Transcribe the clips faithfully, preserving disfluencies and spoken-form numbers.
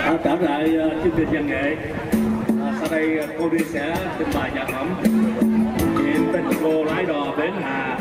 À, trở lại uh, chương trình văn nghệ. À, sau đây uh, cô đi sẽ trình bày nhạc phẩm Chuyện tình cô lái đò bến Hà.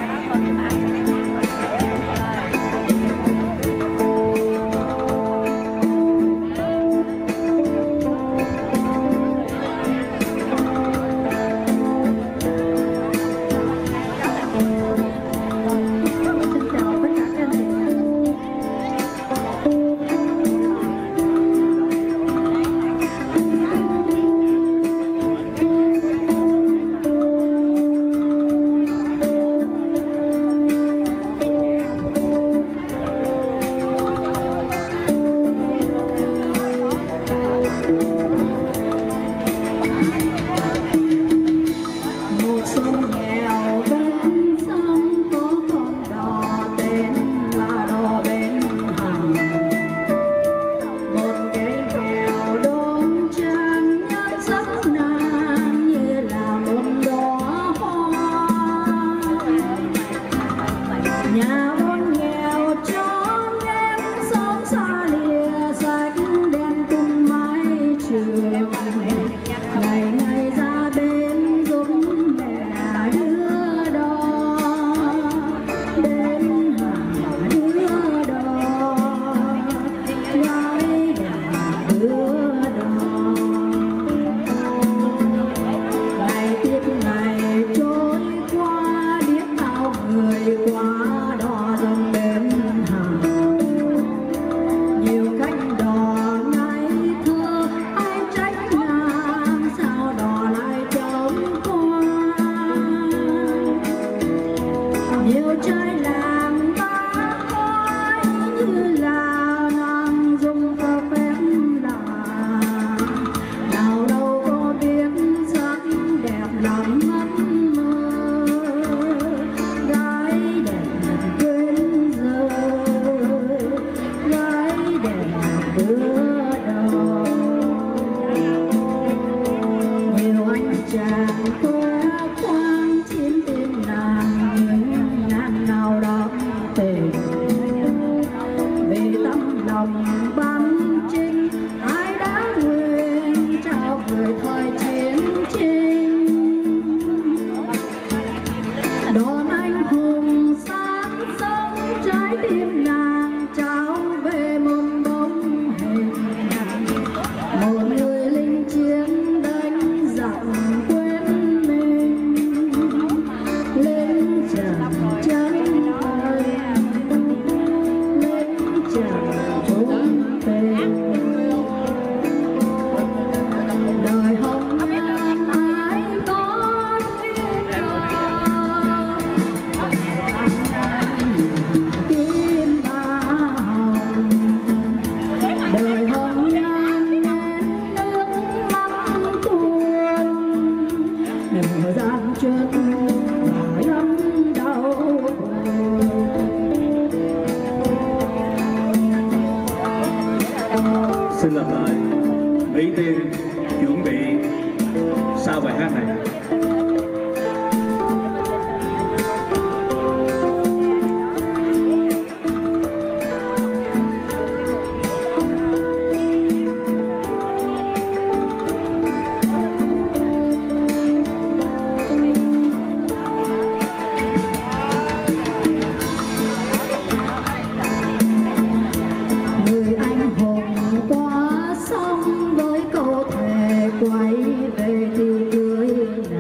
Xin lặp lại, Mỹ Tiên chuẩn bị sau bài hát này. Quay về thì cười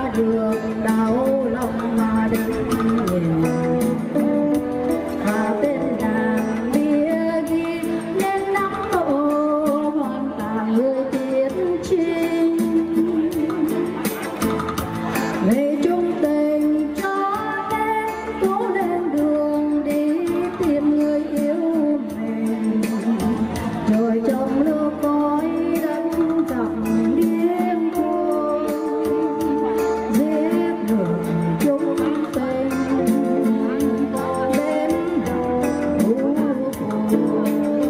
được đau lòng mà đừng nhìn và bên đàn bia ghi nên nắm tổ hoàn cả người tiến trinh về chung tình cho nên cố lên đường đi tìm người yêu mình rồi trong nước khói đất dặm điên cuồng giết người chung tình đến u buồn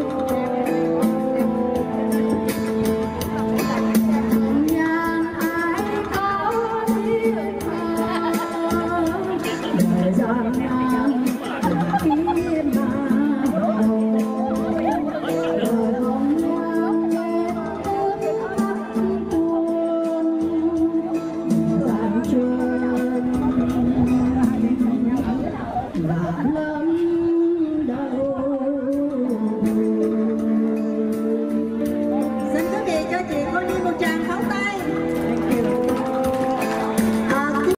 nhàn ai có thiên hà đời gian nan khi mà love.